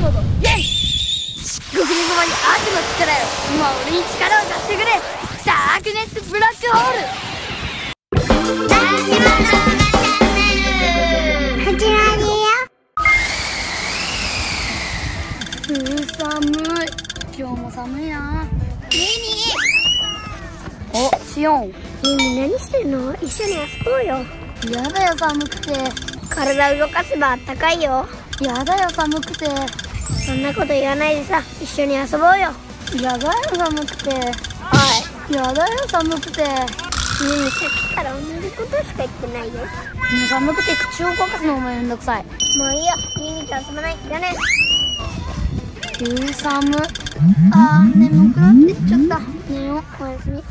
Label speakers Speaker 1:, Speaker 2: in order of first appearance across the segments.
Speaker 1: モードイェイ。極肉魔に悪の力よ、今俺に力を貸してくれ。ダークネスブラックホール。
Speaker 2: 始まるよ。
Speaker 1: 寒い。今日も寒いな。お、シオン。
Speaker 2: ミミ何してんの？一緒に遊ぼうよ。
Speaker 1: やだよ寒くて。
Speaker 2: 体動かせばあったかいよ。
Speaker 1: やだよ寒くて。
Speaker 2: そんなこと言わないでさ、一緒に遊ぼうよ。
Speaker 1: やだよ寒くて。
Speaker 2: おい、
Speaker 1: やだよ寒くて。
Speaker 2: ミミさっきから同じことしか言ってないよ。
Speaker 1: 寒くて口を動かすのもめんどくさい。
Speaker 2: もういいよ、ミミと遊ばない。じゃね。
Speaker 1: 寒。眠くなってきちゃった。寝よう。
Speaker 2: おやすみ。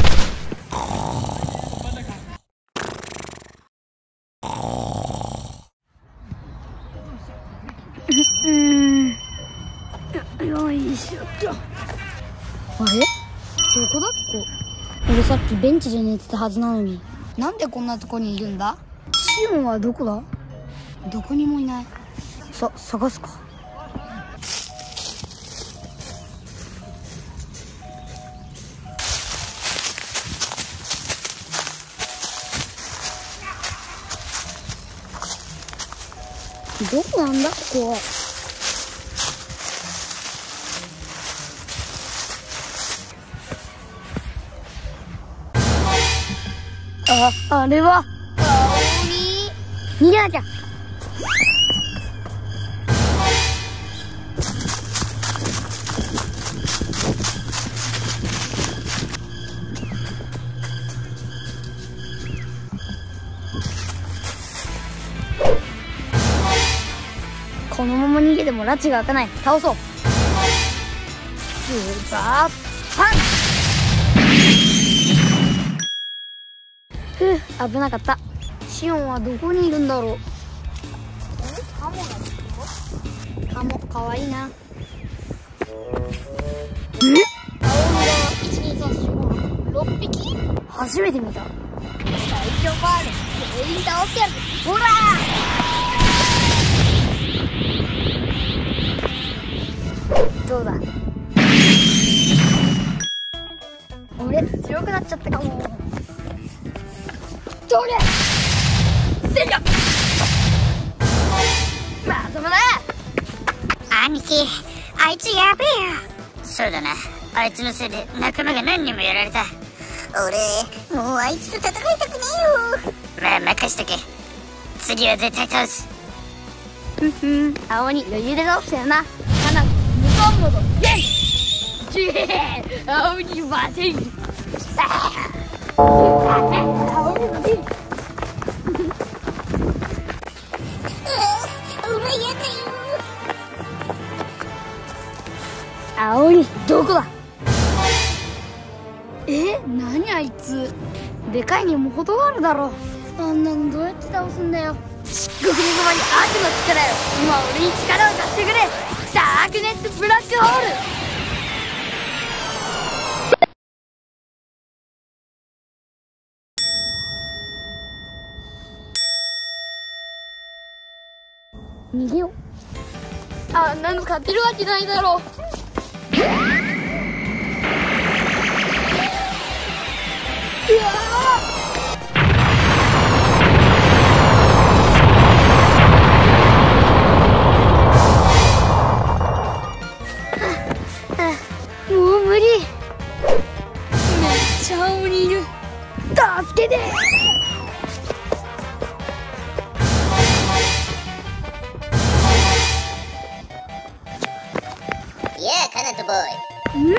Speaker 1: よいしょっと。あれ？どこだっこ？俺さっきベンチで寝てたはずなのに、なんでこんなとこにいるんだ？シオンはどこだ？どこにもいない。探すか。どこなんだここは。あれは逃げなきゃ。このまま逃げても拉致が開かない。倒そう。スーパーパン。危なかった。シオンはどこにいるんだろう。カモなんですよ。カモかわいいな。青色1234566匹。初めて見た。最強バーレ全員倒してやる。ほらどうだ。俺強くなっちゃったかも。どれ戦力まともだ。
Speaker 2: 兄貴、あいつやべえよ。そうだな、あいつのせいで仲間が何人もやられた。俺もうあいつと戦いたくねえよ。まあ任しとけ、次は絶対倒す。
Speaker 1: 青に余裕で倒したよな。花無双モードイェイ。青に待て。青いどこだ。何あいつ。でかいにも程があるだろ。あんなのどうやって倒すんだよ。極肉魔に悪の力よ、今俺に力を貸してくれ。ダークネスブラックホール。逃げよう。あんなの勝てるわけないだろう。うわー、もう無理。めっちゃ青にいる。助けて。
Speaker 2: カナトボーイ。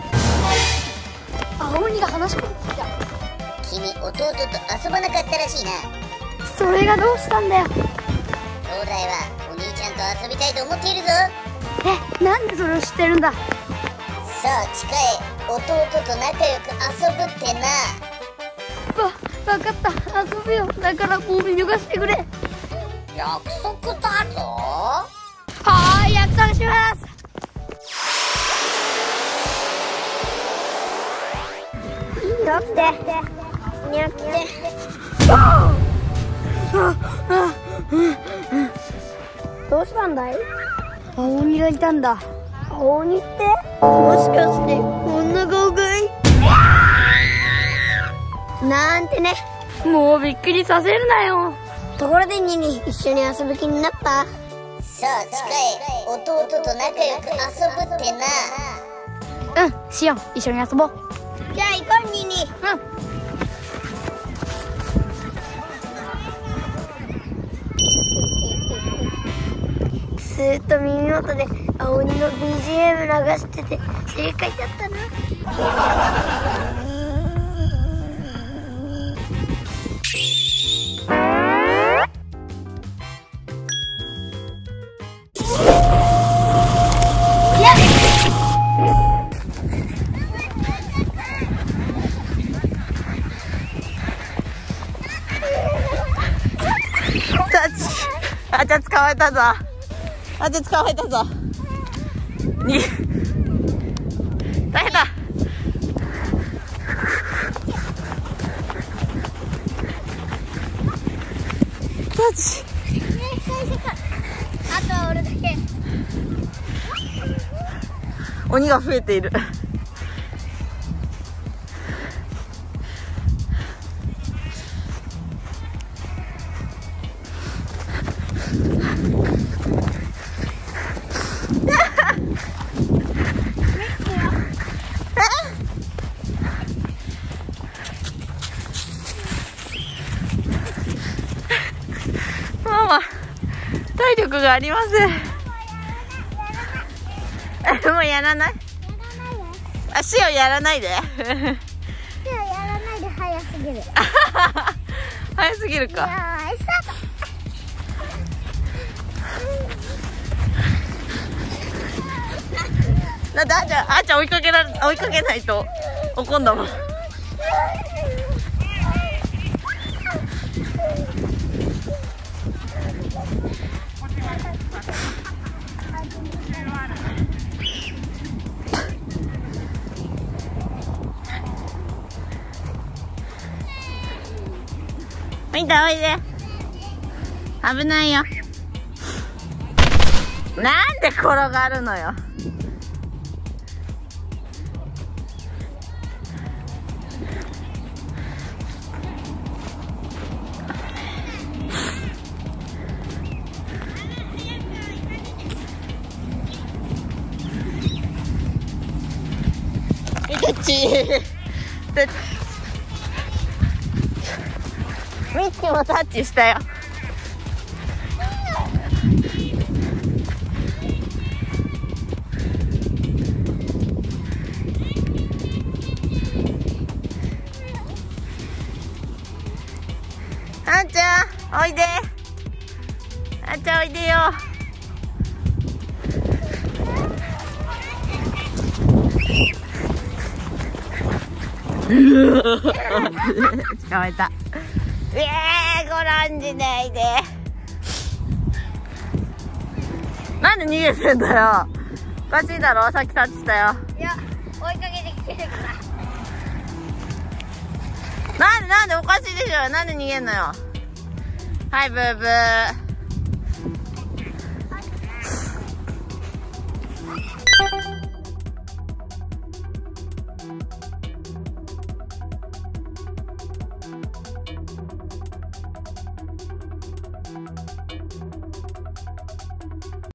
Speaker 1: 青鬼が話し込んできた。
Speaker 2: 君、弟と遊ばなかったらしいな。
Speaker 1: それがどうしたんだよ。
Speaker 2: 兄弟はお兄ちゃんと遊びたいと思っているぞ。
Speaker 1: なんでそれを知ってるんだ。
Speaker 2: さあ近い、弟と仲良く遊ぶってな。
Speaker 1: わかった、遊ぶよ。だからもう見逃してくれ。
Speaker 2: 約束だぞ。
Speaker 1: はーい、約束します。
Speaker 2: にょってにょって。
Speaker 1: どうしたんだい。 青鬼がいたんだ。青鬼ってもしかしてこんな顔かいなんてね。もうびっくりさせるなよ。ところでニニ、一緒に遊ぶ気になった？
Speaker 2: さあ近い、弟と仲良く遊ぶってな。
Speaker 1: うん、しよう。一緒に遊ぼう。じゃあ行こうニニ。ずーっと耳元で青鬼の BGM 流してて正解だったな。
Speaker 3: あちゃ捕まえたぞ。あちゃ捕まえたぞ。大変だ。
Speaker 1: あとは俺だけ。
Speaker 3: 鬼が増えている。ママ、体力がありません。もうやらない？あ、シオやらないで。
Speaker 1: やらないで早すぎる。
Speaker 3: 早すぎるか。
Speaker 1: スタート。
Speaker 3: だってあーちゃん追いかけないと怒んだもん。みんなおいで。危ないよ。なんで転がるのよ。どっちミッキーもタッチしたよ。あんちゃんおいで。あんちゃんおいでよ。捕まえた。ご論じないで。なんで逃げてんだよ。おかしいだろ、さっきタッチしたよ。
Speaker 1: いや、追いかけてきてるから。
Speaker 3: なんでおかしいでしょ。なんで逃げんのよ。はい、ブーブー。